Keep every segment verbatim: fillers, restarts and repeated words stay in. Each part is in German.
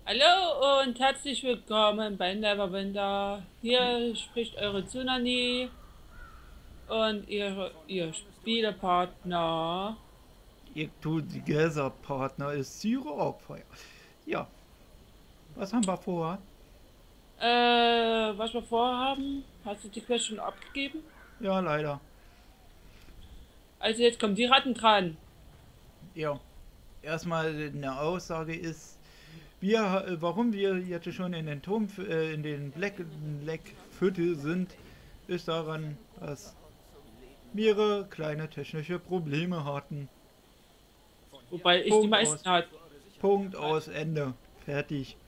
Hallo und herzlich willkommen bei Neverwinter. Hier spricht eure Tsunami und ihre, ihr Spielepartner. Ihr Together-Partner ist Zero Abfeuer. Ja, was haben wir vor? Äh, was wir vorhaben, hast du die Quest schon abgegeben? Ja, leider. Also jetzt kommen die Ratten dran. Ja, erstmal eine Aussage ist, wir, äh, warum wir jetzt schon in den Turm, äh, in den Black, Black Viertel sind, ist daran, dass mehrere kleine technische Probleme hatten. Wobei ich die Punkt meisten aus. hat. Punkt aus, Ende. Fertig.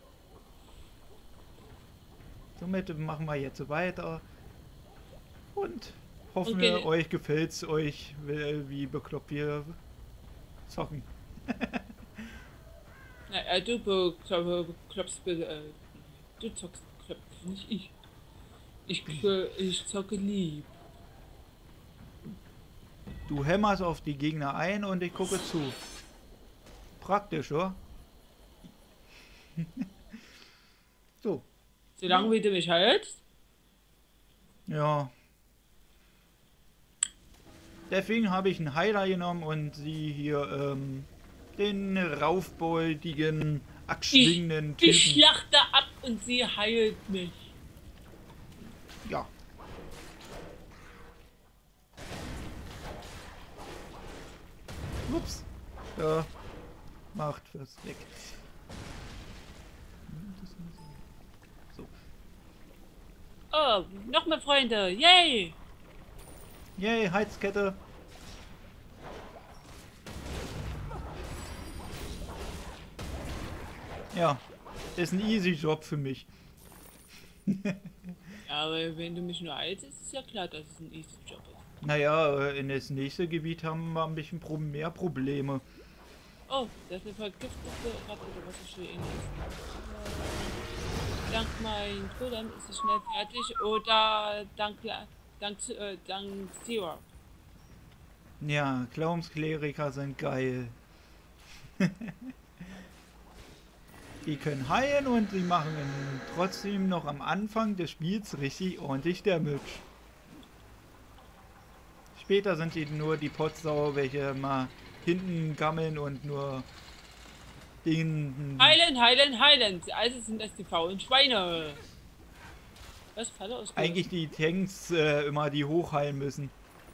Somit machen wir jetzt weiter und hoffen wir, Okay. euch gefällt's euch, wie bekloppt wir zocken. Na, äh, du beklopst, äh, du zockst bekloppt, nicht ich. Ich, äh, ich zocke lieb. Du hämmerst auf die Gegner ein und ich gucke zu. Praktisch, oder? So. Solange wie du mich hältst. Ja. Deswegen habe ich einen Heiler genommen und sie hier, ähm, den raufboltigen, Ich, axtschwingenden ich Typen. schlachte ab und sie heilt mich. Ja. Ups. Ja. Macht was weg. So. Oh, noch mehr Freunde. Yay! Yay, Heizkette. Ja. Ist ein easy Job für mich. Ja, aber wenn du mich nur heilst, ist es ja klar, dass es ein easy Job ist. Naja, in das nächste Gebiet haben wir ein bisschen mehr Probleme. Oh, das ist eine vergiftete Ratte oder was ist hier ähnliches. Dank mein Golem ist es schnell fertig oder dank, dank, äh, dank Zero. Ja, Glaubenskleriker sind geil. Die können heilen und sie machen trotzdem noch am Anfang des Spiels richtig ordentlich Damage. Später sind sie nur die Potsau, welche mal hinten gammeln und nur den Heilen, heilen, heilen. Also sind das die faulen Schweine. Was? Falle aus Golem? eigentlich die Tanks äh, immer die hochheilen müssen.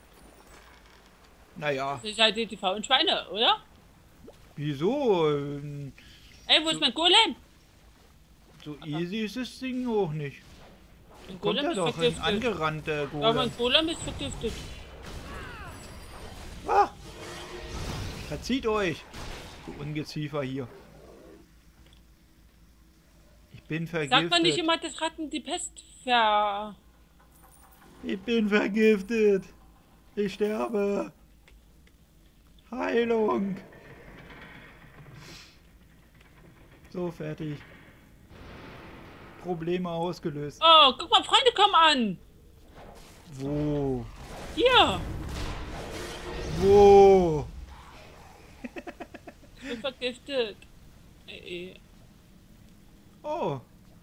Naja, Das ist halt die, die faulen Schweine, oder? wieso? Ähm, Ey, wo ist So, mein Golem? so easy ist das Ding auch nicht. Mein Kommt Golem ja ist doch ein vergiftet. angerannter Ja, mein Golem. Golem ist vergiftet. Ah, verzieht euch, du Ungeziefer hier. Ich bin Sagt man nicht vergiftet. immer, dass Ratten die Pest ver... Ich bin vergiftet. Ich sterbe. Heilung. So, fertig. Probleme ausgelöst. Oh, guck mal, Freunde kommen an! Wo? Hier! Wo? Ich bin vergiftet. Ey, ey. Oh,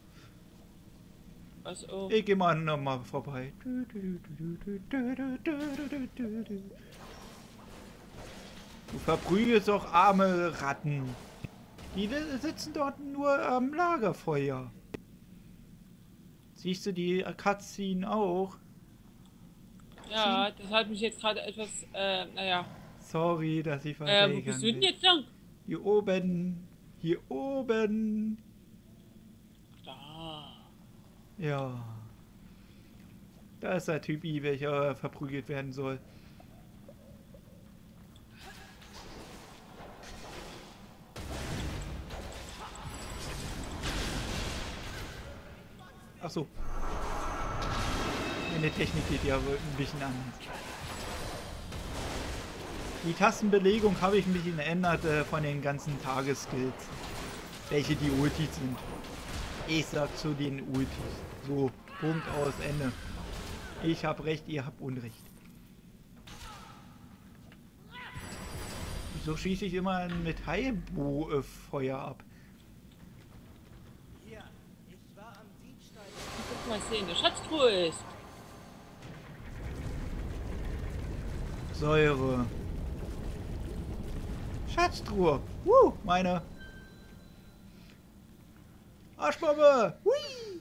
Was, oh. ich geh mal nochmal vorbei. Du verprügelst doch arme Ratten. Die sitzen dort nur am Lagerfeuer. Siehst du die Cutscene auch? Ja, das hat mich jetzt gerade etwas, äh, naja. Sorry, dass ich Äh, wo bist weitergegangen du denn bin. jetzt lang? Hier oben. Hier oben. Da. Ja. Da ist der Typ, welcher verprügelt werden soll. Ach so. Meine Technik geht ja ein bisschen anders. Die Tastenbelegung habe ich ein bisschen geändert äh, von den ganzen Tagesskills. Welche die Ultis sind. Ich sag zu den Ultis. So, Punkt aus Ende. Ich hab recht, ihr habt Unrecht. Wieso schieße ich immer mit Heilfeuer ab? mal sehen, der Schatztruhe ist. Säure. Schatztruhe. Woo, meine Arschbombe. Hui.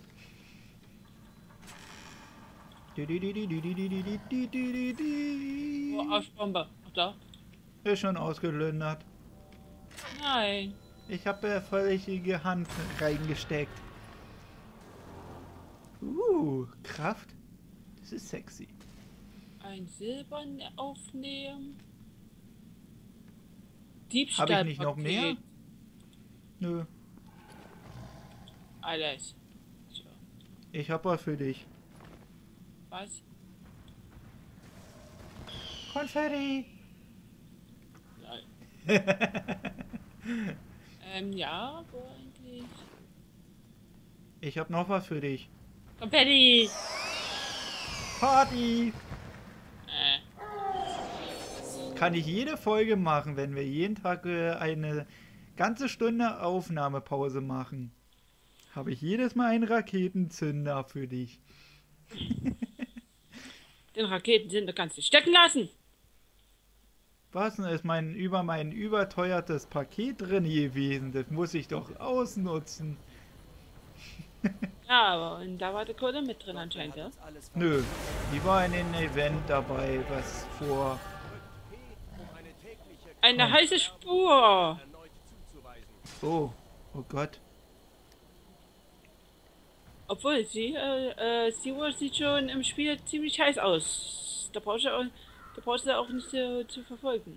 Di, di, di, di, di, di, di, di, di, di, di. Oh, Arschbombe. Ach da. Ist schon ausgelöndert. Nein. Ich habe ja völlige Hand reingesteckt. Uh, Kraft. Das ist sexy. Ein Silbern aufnehmen. Diebstahl. Habe ich nicht noch mehr? Nö. Alles. So. Ich hab was für dich. Was? Konfetti. Nein. ähm, ja, wo eigentlich? Ich hab noch was für dich. Konfetti! Party! Äh. Kann ich jede Folge machen, wenn wir jeden Tag äh, eine ganze Stunde Aufnahmepause machen. Habe ich jedes Mal einen Raketenzünder für dich. Den Raketensender kannst du stecken lassen. Was denn ist mein über mein überteuertes Paket drin gewesen? Das muss ich doch ausnutzen. Ja, aber und da war der Kohle mit drin anscheinend, ja? Nö, die war in einem Event dabei, was vor... Eine Oh. heiße Spur. Oh, oh Gott. Obwohl, sie, äh, äh, SeaWorld sieht schon im Spiel ziemlich heiß aus. Da brauchst du auch, da brauchst du auch nicht zu, zu verfolgen.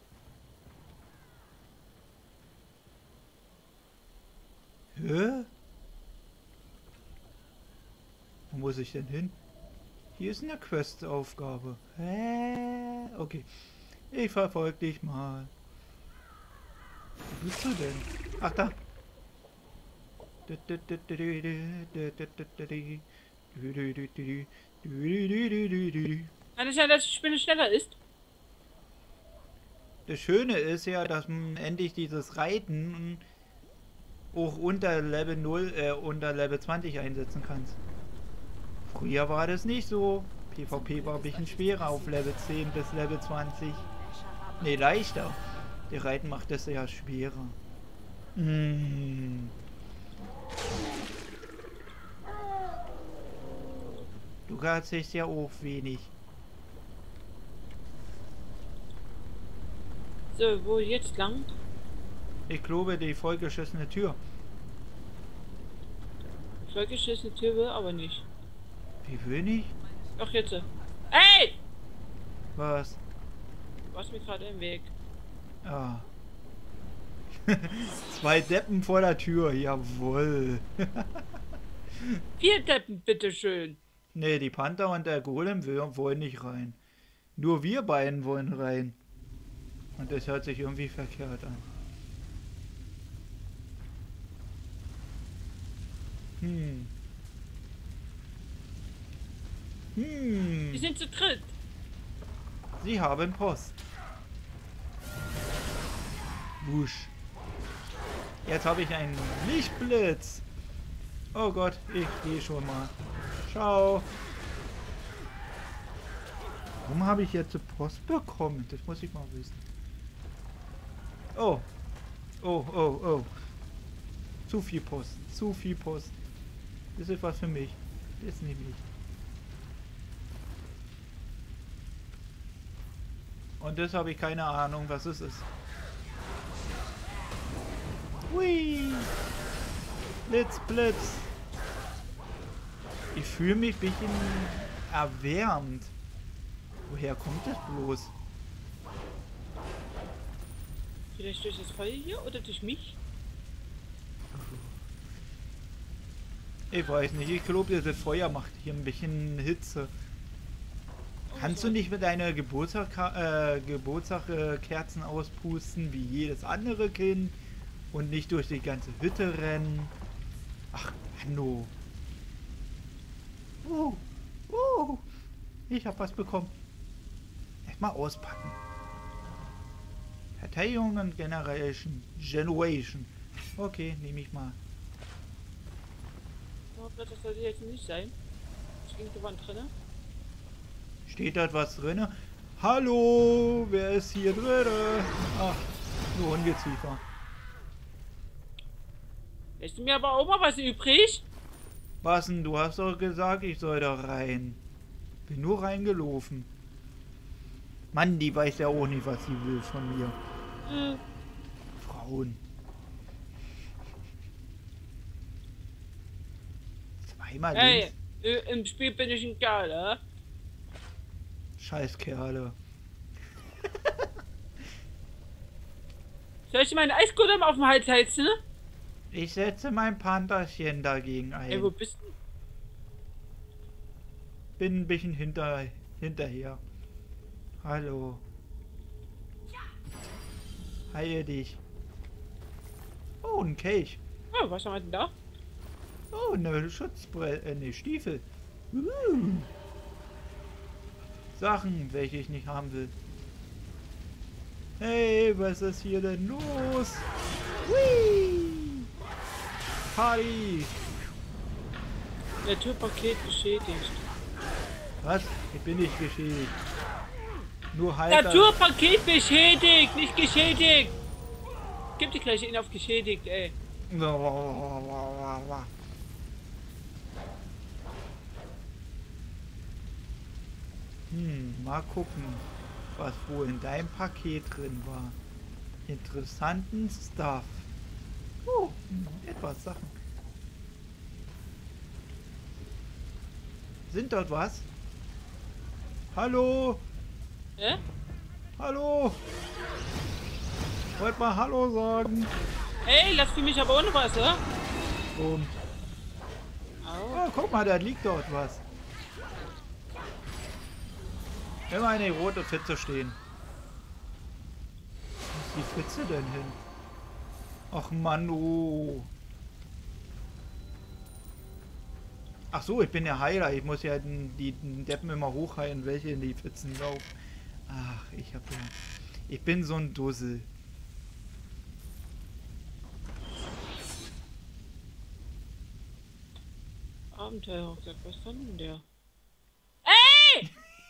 Hä? Wo muss ich denn hin? Hier ist eine Quest-Aufgabe. Hä? Okay. Ich verfolge dich mal. Wo bist du denn? Ach, da. Kann es sein, dass die Spinne schneller ist? Das Schöne ist ja, dass man endlich dieses Reiten auch unter Level null, äh, unter Level zwanzig einsetzen kannst. Früher war das nicht so. PvP war ein bisschen schwerer auf Level zehn bis Level zwanzig. Ne, leichter. Der Reiten macht das ja schwerer. Mm. Du kannst ja auch wenig. So, wo jetzt lang? Ich glaube, die vollgeschissene Tür. Vollgeschissene Tür will aber nicht. Wie wenig? Doch jetzt. Hey! Was? Du warst mir gerade im Weg. Ah. Zwei Deppen vor der Tür, jawohl. Vier Deppen, bitteschön. Ne, die Panther und der Golem will, wollen nicht rein. Nur wir beiden wollen rein. Und das hört sich irgendwie verkehrt an. Hm. Die Hm. sind zu dritt. Sie haben Post. Wusch. Jetzt habe ich einen Lichtblitz. Oh Gott, ich gehe schon mal. Ciao. Warum habe ich jetzt Post bekommen? Das muss ich mal wissen. Oh. Oh, oh, oh. Zu viel Post. Zu viel Post. Das ist was für mich. Das nehme ich. Und das habe ich keine Ahnung, was es ist. Hui. Blitz, Blitz. Ich fühle mich ein bisschen erwärmt. Woher kommt das bloß? Vielleicht durch das Feuer hier oder durch mich? Ich weiß nicht, ich glaube, das Feuer macht hier ein bisschen Hitze. Kannst du nicht mit deiner Geburtstag, äh, Geburtstagkerzen äh, auspusten wie jedes andere Kind und nicht durch die ganze Hütte rennen? Ach, Hanno. Uh, uh, ich hab was bekommen. Erstmal auspacken. Verteidigung und Generation. Generation. Okay, nehme ich mal. Oh, das sollte jetzt nicht sein. Was gegen die Wand drin? Steht da was drin? Hallo, wer ist hier drin? Ach, nur Ungeziefer. Lässt du mir aber auch mal was übrig? Was denn? Du hast doch gesagt, ich soll da rein. Bin nur reingelaufen. Mann, die weiß ja auch nicht, was sie will von mir. Hm. Frauen. Zweimal Hey, links. äh, im Spiel bin ich ein Kerl, äh? Scheiß Kerle. Soll ich dir meinen Eiskutter auf den Hals heizen? Ich setze mein Pantherchen dagegen ein. Ey, wo bist du? Bin ein bisschen hinter, hinterher. Hallo. Heile dich. Oh, ein Kelch. Oh, was haben wir denn da? Oh, eine Schutzbrille, äh, ne Stiefel. Uh. Sachen, welche ich nicht haben will. Hey, was ist hier denn los? Hui! Party! Naturpaket beschädigt. Was? Ich bin nicht geschädigt. Nur halt. Naturpaket beschädigt, nicht geschädigt. Gib dir gleich ihn auf geschädigt, ey. Hm, mal gucken, was wohl in deinem Paket drin war. Interessanten Stuff. Oh, hm, etwas Sachen. Sind dort was? Hallo? Hä? Hallo? Wollt mal Hallo sagen? Ey, lass für mich aber ohne was, ja? Um. Au. Oh, guck mal, da liegt dort was. Immer eine rote Pfütze stehen. Wo ist die Pfütze denn hin? Ach Mann, oh. Ach so, ich bin ja Heiler. Ich muss ja den, die den Deppen immer hochheilen, welche in die Pfützen laufen. Ach, ich hab ja... Ich bin so ein Dussel. Abenteuerrucksack, was ist denn der? Ey!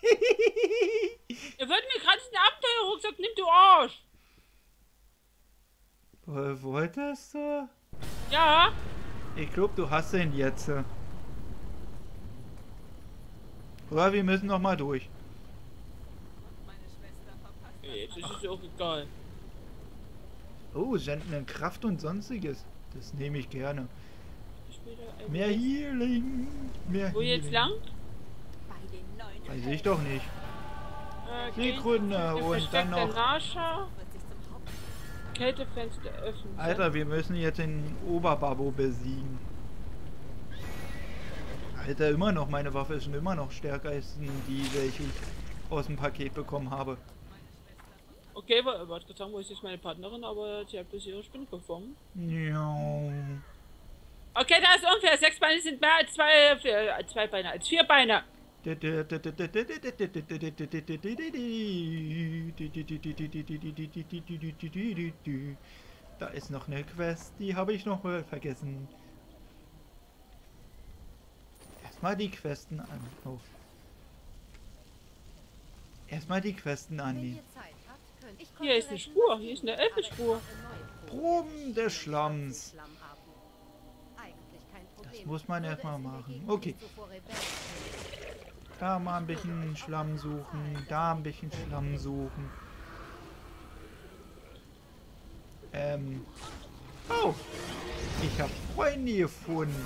Ihr wollt mir gerade den Abenteuerrucksack, nimm du Arsch! Wo- Wolltest du? Ja? Ich glaube, du hast den jetzt. Oder wir müssen noch mal durch. Jetzt ist es auch egal. Oh, senden Kraft und sonstiges. Das nehme ich gerne. Später, Mehr Healing. Mehr Wo jetzt Healing. lang? Weiß ich doch nicht. Äh, Sekunde und dann noch... Nascha. Kältefenster öffnen. Alter, wir müssen jetzt den Oberbabo besiegen. Alter, immer noch, meine Waffe ist schon immer noch stärker als die, welche ich aus dem Paket bekommen habe. Okay, wa- warte kurz sagen, wo ist jetzt meine Partnerin, aber sie hat bis ihre Spinne gefunden. Ja. Okay, da ist ungefähr. Sechs Beine sind mehr als zwei, äh, als zwei Beine, als vier Beine. Da ist noch eine Quest, die habe ich noch mal vergessen. Erstmal die Questen an. Oh. Erstmal die Questen annehmen. Hier ist eine Spur, hier ist eine Elfenspur. Proben des Schlamms. Das muss man erstmal machen. Okay. Da mal ein bisschen Schlamm suchen. Da ein bisschen Schlamm suchen. Ähm. Oh. Ich habe Freunde gefunden.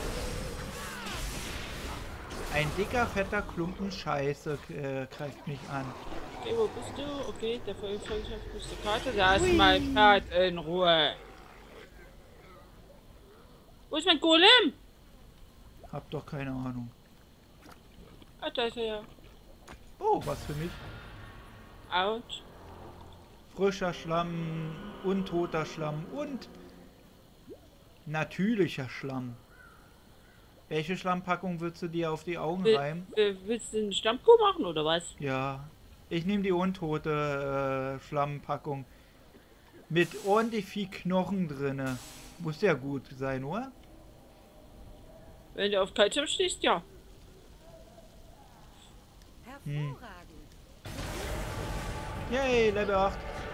Ein dicker, fetter Klumpen Scheiße äh, greift mich an. Okay, wo bist du? Okay, der Volkschaft ist die Karte. Da ist mein Pferd in Ruhe. Wo ist mein Golem? Hab doch keine Ahnung. Ah, da ist er ja. Oh, was für mich. Autsch. Frischer Schlamm, untoter Schlamm und natürlicher Schlamm. Welche Schlammpackung würdest du dir auf die Augen Will, reiben? will, willst du einen Stammkuh machen oder was? Ja, ich nehme die untote äh, Schlammpackung. Mit ordentlich viel Knochen drinne. Muss ja gut sein, oder? Wenn du auf Kaltschirm stehst, ja. Hm. Yay, Level acht.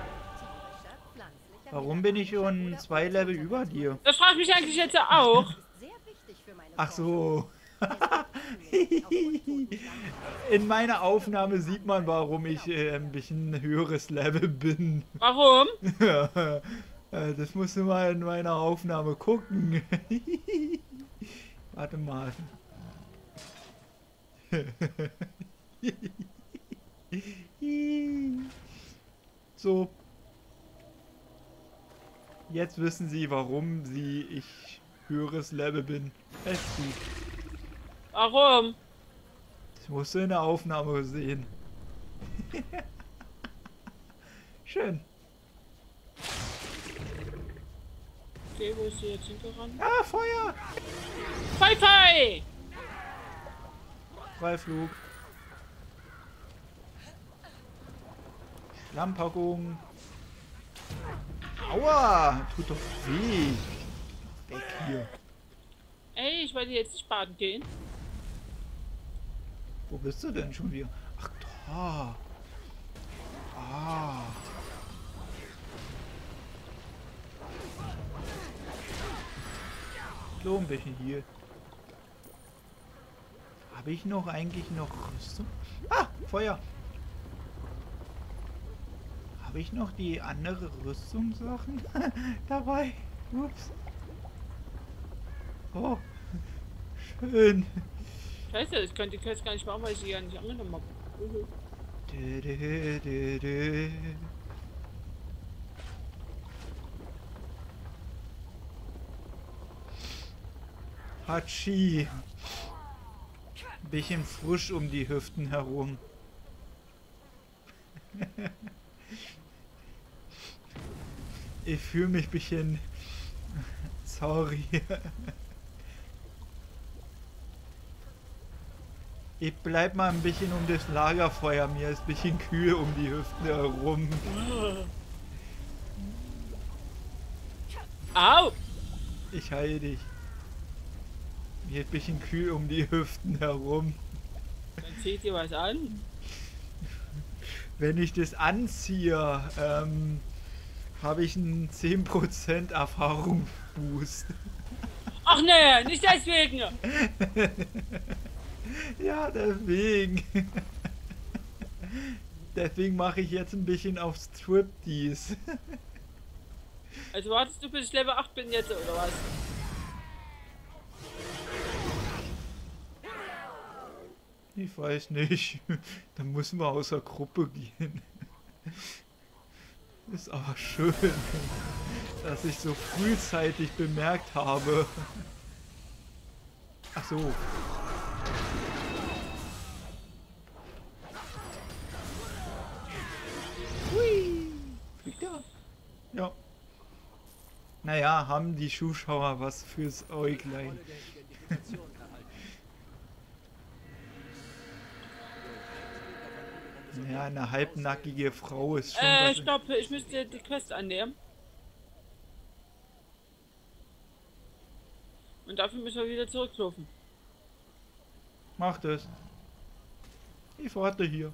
Warum bin ich schon zwei Level über dir? Das fragt mich eigentlich jetzt auch. Ach so. In meiner Aufnahme sieht man, warum ich äh, ein bisschen höheres Level bin. Warum? Das musst du mal in meiner Aufnahme gucken. Warte mal. So. Jetzt wissen Sie, warum Sie ich höheres Level bin. Es gut. Warum? Das musst du in der Aufnahme sehen. Schön. Okay, wo ist sie jetzt hingerannt? Ah, Feuer! Fei, fei! Freiflug. Schlammpackung. Aua! Tut doch weh. Weg hier. Ey, ich wollte jetzt nicht baden gehen. Wo bist du denn schon wieder? Ach, da. Ah. So ein bisschen hier. Habe ich noch eigentlich noch Rüstung? Ah, Feuer. Habe ich noch die andere Rüstungssachen dabei? Ups. Oh, schön. Scheiße, ich könnte die Quest gar nicht machen, weil ich sie ja nicht angenommen habe. Uh-huh. Dö, dö, dö, dö. Hatschi. Bisschen frisch um die Hüften herum. Ich fühle mich ein bisschen... Sorry. Ich bleib mal ein bisschen um das Lagerfeuer. Mir ist ein bisschen kühl um die Hüften herum. Au! Ich heile dich. Mir ist ein bisschen kühl um die Hüften herum. Dann zieht ihr was an. Wenn ich das anziehe, ähm, habe ich einen zehn Prozent Erfahrungsboost. Ach ne, nicht deswegen! Ja, deswegen. Deswegen mache ich jetzt ein bisschen auf Striptease. Also wartest du, bis ich Level acht bin jetzt, oder was? Ich weiß nicht. Dann müssen wir aus der Gruppe gehen. Ist aber schön, dass ich so frühzeitig bemerkt habe. Ach so. Hui. Fliegt er? Ja. Naja, haben die Zuschauer was fürs Äuglein. Ja, eine halbnackige Frau ist schon Äh, was. stopp, ich müsste die Quest annehmen. Und dafür müssen wir wieder zurücklaufen. Mach das. Ich warte hier.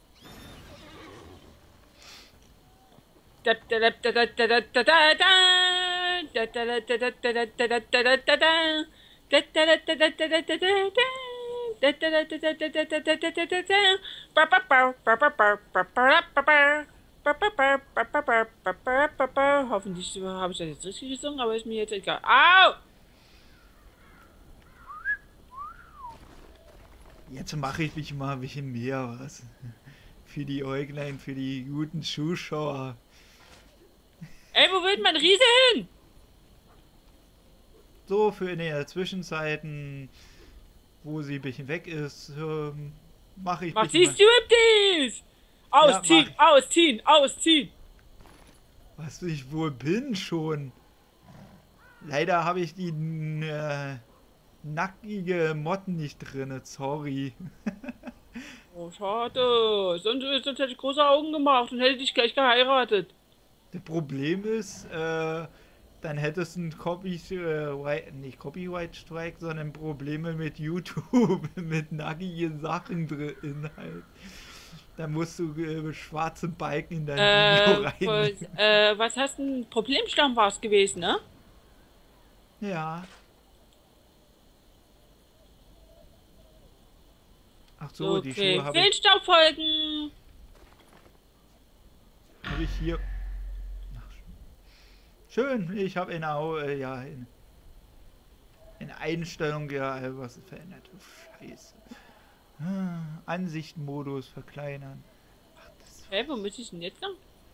Hoffentlich habe ich das jetzt richtig gesungen, aber ist mir jetzt egal. Au! Jetzt mache ich mich mal ein bisschen mehr was. Für die Äuglein, für die guten Zuschauer. Ey, wo will mein Riese hin? So, für in der Zwischenzeiten, wo sie ein bisschen weg ist, ähm, mache ich Mach bisschen sie Striptease! Ausziehen, Ja, ausziehen, ausziehen! was ich wohl bin schon. Leider habe ich die äh, nackige Motten nicht drin, sorry. Oh, schade. Sonst, sonst hätte ich große Augen gemacht und hätte dich gleich geheiratet. Das Problem ist, äh, Dann hättest du ein Copy, äh, White, nicht Copyright Strike, sondern Probleme mit YouTube, mit nackigen Sachen drin halt. Da musst du äh, schwarze Balken in dein Video Äh, rein. was, äh, was hast du ein Problemstamm war es gewesen, ne? Ja. Ach so, die Okay, Schuhe habe ich, Fehlstaubfolgen! hab ich hier. Ach, schön, ich habe in, Au- äh, ja, in, in Einstellung ja äh, was verändert. Scheiße. Ah, Ansichtmodus verkleinern. Ach, das Hä, wo muss ich denn jetzt lang?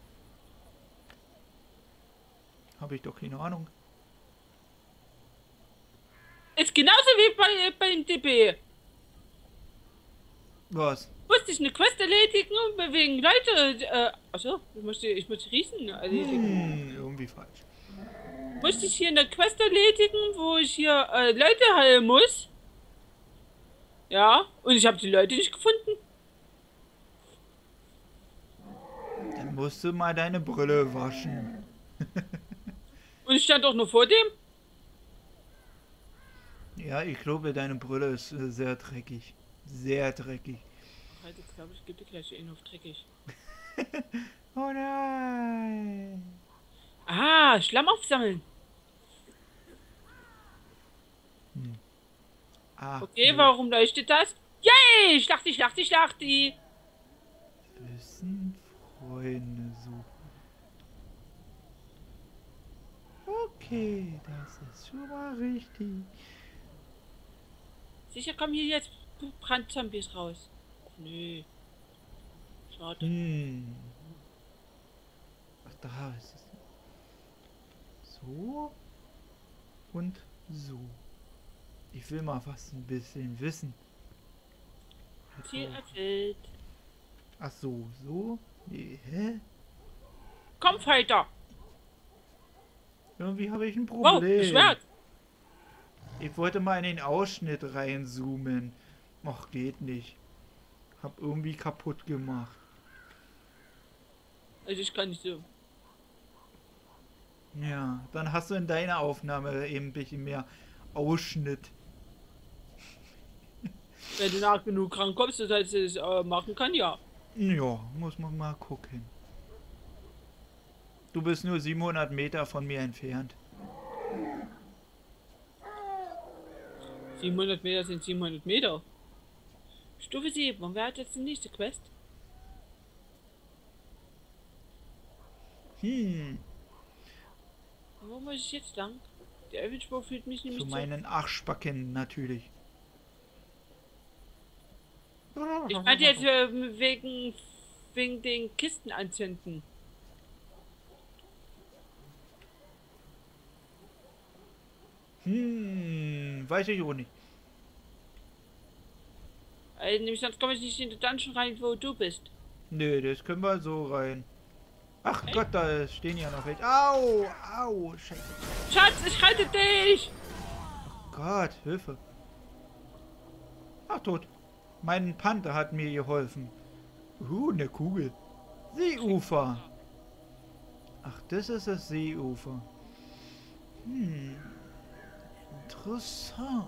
habe ich doch keine Ahnung. Ist genauso wie bei, beim D B. Was? Musste ich eine Quest erledigen und bewegen Leute, äh, achso, ich musste, ich musste Riesen erledigen. Hm, irgendwie falsch. Musste ich hier eine Quest erledigen, wo ich hier äh, Leute heilen muss. Ja, und ich habe die Leute nicht gefunden. Dann musst du mal deine Brille waschen. Und ich stand auch nur vor dem. Ja, ich glaube, deine Brille ist äh, sehr dreckig. Sehr dreckig. Halt, jetzt glaube ich, gebe gleich einen auf dreckig. Oh nein. Ah, Schlamm aufsammeln. Ach, Okay, warum leuchtet das? Yay! Schlachti, schlachti, schlachti! müssen Freunde suchen. Okay, das ist schon mal richtig. Sicher kommen hier jetzt Brandzombies raus. Nö. Schade. Hm. Ach, da ist es. So. Und so. Ich will mal was ein bisschen wissen. Ziel erfüllt. Ach so, so? Nee, hä? Komm, Fighter! Irgendwie habe ich ein Wow, Problem. das Schwert! Ich wollte mal in den Ausschnitt reinzoomen. Ach, geht nicht. Hab irgendwie kaputt gemacht. Also ich kann nicht so. Ja, dann hast du in deiner Aufnahme eben ein bisschen mehr Ausschnitt. Wenn du nach genug rankommst, dass ich es äh, machen kann, ja. Ja, muss man mal gucken. Du bist nur siebenhundert Meter von mir entfernt. siebenhundert Meter sind siebenhundert Meter. Stufe sieben. Und wer hat jetzt die nächste Quest? Hm, Wo muss ich jetzt lang? Der Öffnungsspur führt mich nämlich zu zu... meinen Arschbacken natürlich. Ich meinte jetzt äh, wegen, wegen den Kisten anzünden. Hm, weiß ich auch nicht. Also, nämlich sonst komme ich nicht in den Dungeon rein, wo du bist. Nö, das können wir so rein. Ach Echt? Gott, da stehen ja noch welche. Au, au, scheiße. Schatz, ich rette dich! Gott, Hilfe. Ach, tot. Mein Panther hat mir geholfen. Uh, eine Kugel. Seeufer. Ach, das ist das Seeufer. Hm. Interessant.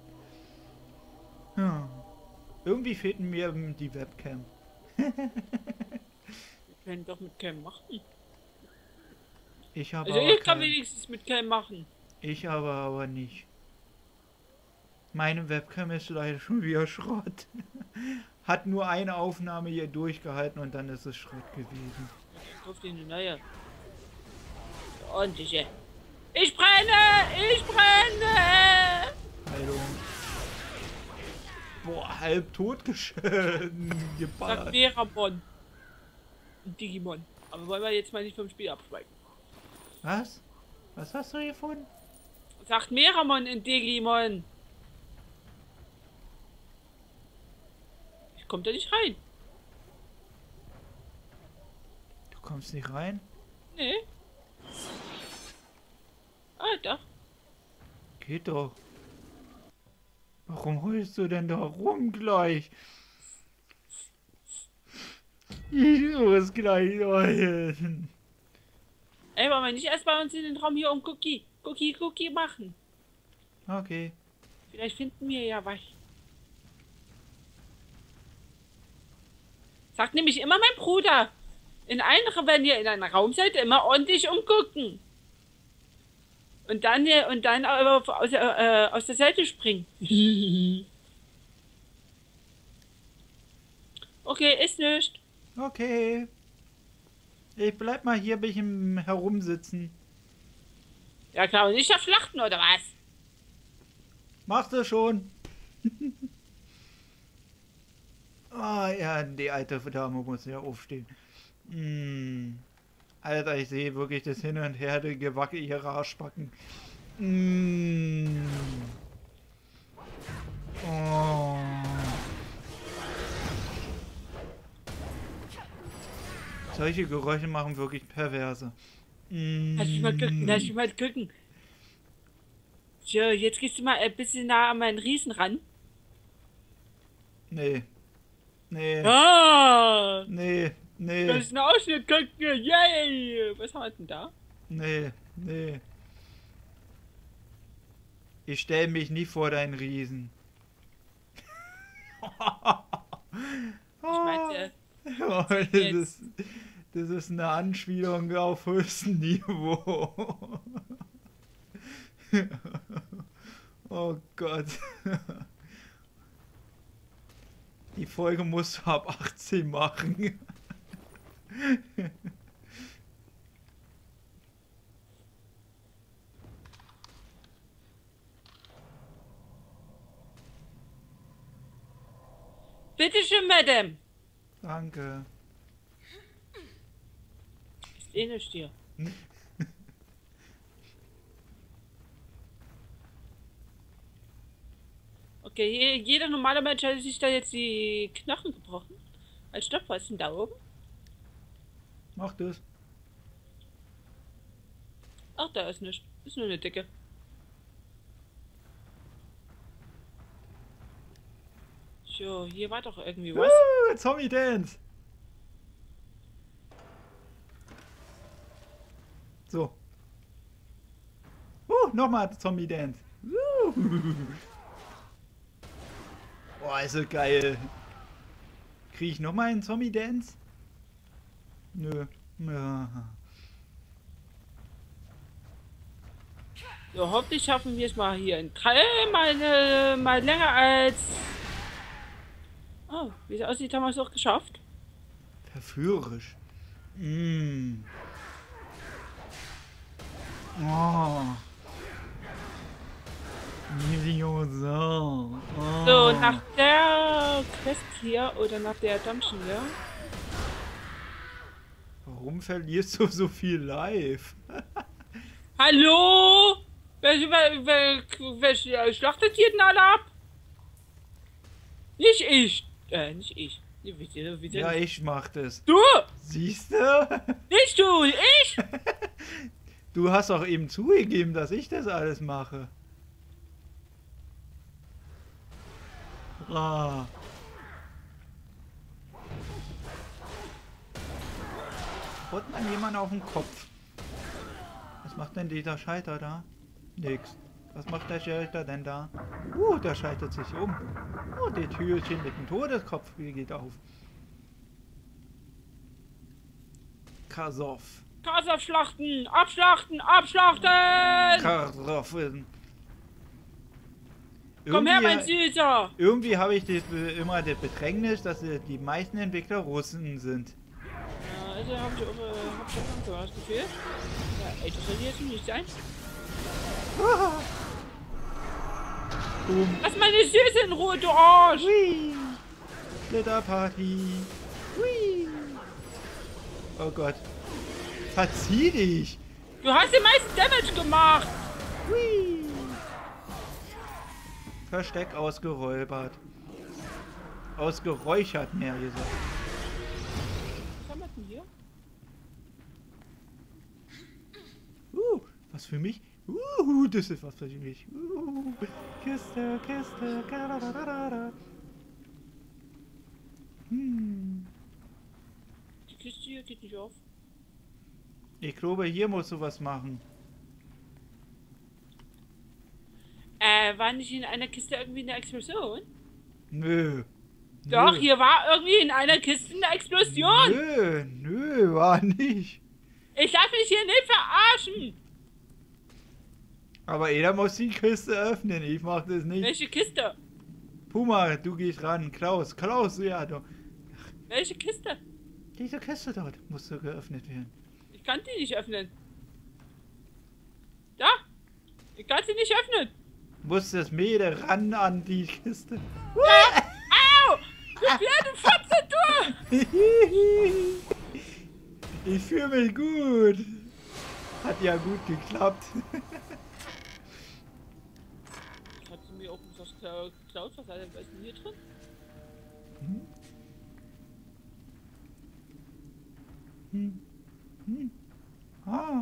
Hm. Irgendwie fehlt mir die Webcam. Wir können doch mit Cam machen. Ich habe Also aber ich kann kein, wenigstens mit Cam machen. Ich aber aber nicht. Meine Webcam ist leider schon wieder Schrott. Hat nur eine Aufnahme hier durchgehalten und dann ist es Schrott gewesen. Ich kauf dir eine neue. Ordentliche. Ich brenne! Ich brenne! Heilung. Boah, halb tot geballert. Sagt Veramon. Und Digimon. Aber wollen wir jetzt mal nicht vom Spiel abschweigen. Was? Was hast du gefunden? Sagt Meramon in Digimon. Ich komm da nicht rein. Du kommst nicht rein? Nee. Ah, doch. Geht doch. Warum heulst du denn da rum gleich? Ich muss gleich heulen. Ey, wollen wir nicht erst bei uns in den Raum hier um Cookie, Cookie, Cookie machen? Okay. Vielleicht finden wir ja was. Sagt nämlich immer mein Bruder. In einem, wenn ihr in einem Raum seid, immer ordentlich umgucken. Und dann, und dann aus, äh, aus der Seite springen. Okay, ist nichts. Okay. Ich bleib mal hier ein bisschen herumsitzen. Ja klar, und nicht auf Schlachten, oder was? Machst du schon. Ah, ja, die alte Dame muss ja aufstehen. Mm. Alter, ich sehe wirklich das Hin und Her, die Gewacke ihrer Arschbacken. Mm. Oh. Solche Geräusche machen wirklich perverse. Mm. Lass mich mal gucken, lass mich mal gucken. So, jetzt gehst du mal ein bisschen nah an meinen Riesen ran. Nee. Nee. Ah! Nee. Nee. Das ist ein Ausschnitt, gucken, yay! Was haben wir denn da? Nee. Nee. Ich stell mich nie vor deinen Riesen. Ich meinte, Oh, das, ist, das ist eine Anspielung auf höchstem Niveau. Oh Gott. Die Folge musst du ab achtzehn machen. bitteschön, Madame. Danke. Ist eh nicht hier. Okay, jeder normale Mensch hat sich da jetzt die Knochen gebrochen. Als Stopp, was ist denn da oben? Mach das. Ach, da ist nichts. Ist nur eine Dicke. So, hier war doch irgendwie was. Uh, Zombie Dance. So. Uh, nochmal Zombie Dance. Uh. Boah, ist so geil. Krieg ich nochmal einen Zombie Dance? Nö. Ja. So, hoffentlich schaffen wir es mal hier in drei mal, äh, mal länger als... Oh, wie es aussieht, haben wir es auch geschafft. Verführerisch. Mm. Oh. Millionen. Oh. So, nach der Quest hier oder nach der Dungeon hier. Warum verlierst du so viel live? Hallo? Wer, wer, wer, wer schlachtet hier denn alle ab? Nicht ich. Äh, nicht ich. Wie, wie, wie, Ja, ich mach das. Du! Siehst du? Nicht du! Ich! Du hast auch eben zugegeben, dass ich das alles mache. Ah. Haut man jemand auf den Kopf. Was macht denn dieser Scheiter da? Nix. Was macht der Scheiter denn da? Uh, der schaltet sich um. Oh, die Türchen mit dem Todeskopf geht auf. Kasoff. Kasov schlachten! Abschlachten! Abschlachten! Kartoffeln. Komm her, mein Süßer! Irgendwie habe ich das, immer das Bedrängnis, dass die meisten Entwickler Russen sind. Ja, also hab ich auch, äh, hab ich auch das Gefühl. Ja, ey, das soll jetzt nicht sein. Ah. Boom. Lass meine Süße in Ruhe, du Arsch! Hui. Glitterparty. Hui. Oh Gott. Verzieh dich. Du hast den meisten Damage gemacht! Hui. Versteck ausgeräubert. Ausgeräuchert, mehr gesagt. Was haben wir denn hier? Uh, was für mich? Uh, das ist was für mich. Uh, Kiste, Kiste, kadadadada. Hm. Die Kiste hier geht nicht auf. Ich glaube, hier musst du was machen. Äh, war nicht in einer Kiste irgendwie eine Explosion? Nö. Doch, Nö. hier war irgendwie in einer Kiste eine Explosion. Nö, nö, war nicht. Ich lass mich hier nicht verarschen. Aber jeder muss die Kiste öffnen. Ich mach das nicht. Welche Kiste? Puma, du gehst ran. Klaus, Klaus, ja, du. Welche Kiste? Diese Kiste dort musste geöffnet werden. Ich kann die nicht öffnen. Da? Ich kann sie nicht öffnen. Muss das Mädel ran an die Kiste. Ja. Au! Du blöde Fotze, du! Ich fühle mich gut. Hat ja gut geklappt. Kannst du mir auch was klaut? Was ist denn hier drin? Hm? Hm. Hm. Ah.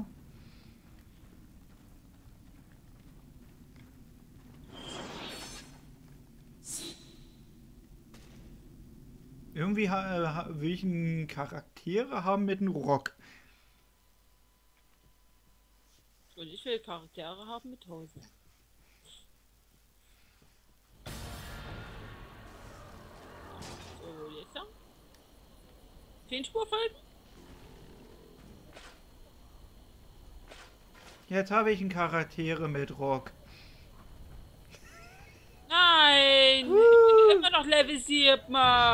Irgendwie ha ha welchen Charaktere haben mit dem Rock. Und ich will Charaktere haben mit Hosen. So, jetzt dann. Zehn Spurfolgen? Jetzt habe ich einen Charaktere mit Rock. Nein! Uh. Ich bin immer noch Level sieben.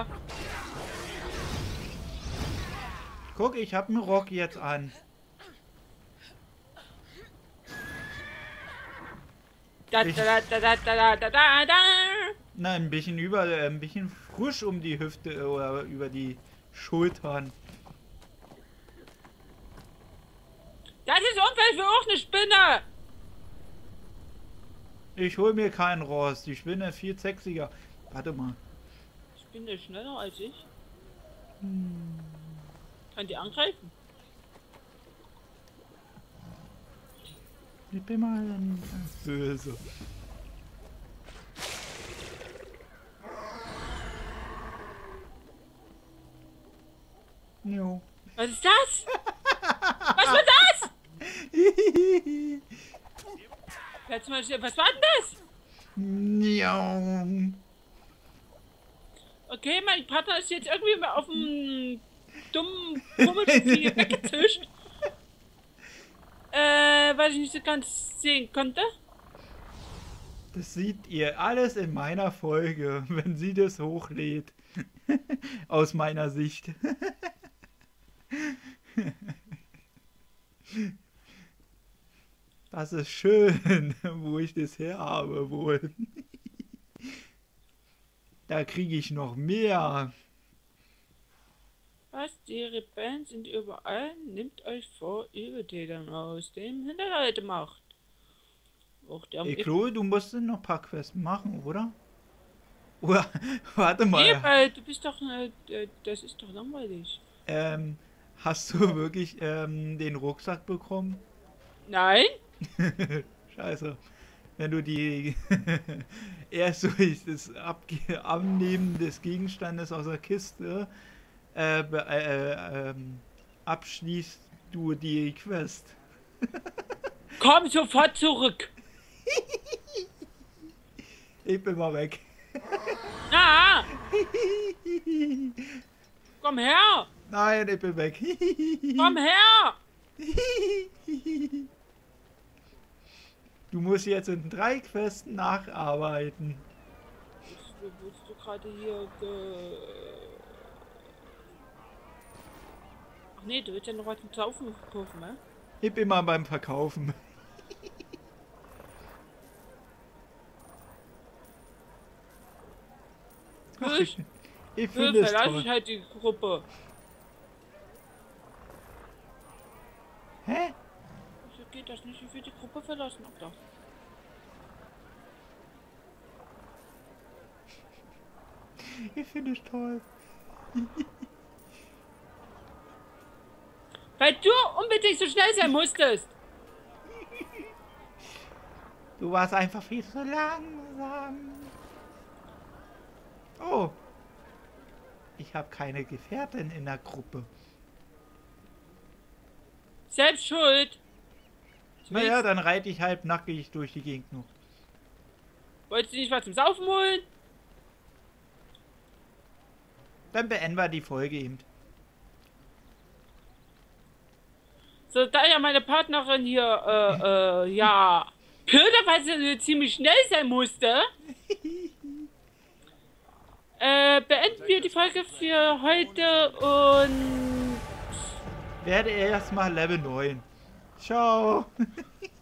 Guck, ich habe einen Rock jetzt an. Da, Ich- da, da, da, da, da, da, da. Na, ein bisschen über, äh, ein bisschen frisch um die Hüfte oder über die Schultern. Das ist Umfeld für auch eine Spinne! Ich hol mir keinen raus. Die Spinne ist viel sexiger. Warte mal. Spinne ist schneller als ich. Hm. Kann die angreifen? Ich bin mal ganz böse. Jo. Was ist das? Was war das? Kannst du mal stellen, was war denn das? Jo. Okay, mein Partner ist jetzt irgendwie mal auf dem dummen, komischen Vieh weggezischt. Äh, weil ich nicht so ganz sehen konnte. Das seht ihr alles in meiner Folge, wenn sie das hochlädt. Aus meiner Sicht. Das ist schön, wo ich das her habe wohl. Da kriege ich noch mehr. Was? Die Rebellen sind überall. Nehmt euch vor, über die dann aus dem Hinterleute macht. Auch der Ich glaube, du musst noch ein paar Quests machen, oder? Oder, warte mal. Nee, weil du bist doch, äh, äh, das ist doch langweilig. Ähm, hast du wirklich ähm, den Rucksack bekommen? Nein? Scheiße. Wenn du die erst durch das Abge Abnehmen des Gegenstandes aus der Kiste äh, be- äh, ähm, abschließt du die Quest. Komm sofort zurück! Ich bin mal weg. Na! Komm her! Nein, ich bin weg. Komm her! Du musst jetzt in drei Questen nacharbeiten. Willst, willst du gerade hier ge... Ach nee, du willst ja noch was zum Saufen kaufen, ne? Ich bin mal beim Verkaufen. Ach, ich ich Nö, finde es verlasse toll. ich halt die Gruppe. Hä? Wieso geht das nicht? Ich will die Gruppe verlassen. Ach doch. Ich finde es toll. Weil du unbedingt so schnell sein musstest. Du warst einfach viel zu langsam. Oh. Ich habe keine Gefährtin in der Gruppe. Selbst schuld. Naja, dann reite ich halb nackig durch die Gegend noch. Wolltest du nicht was zum Saufen holen? Dann beenden wir die Folge eben. So, da ja meine Partnerin hier, äh, äh, ja, blöderweise ziemlich schnell sein musste, äh, beenden wir die Folge für heute und Werde erstmal Level neun. Ciao.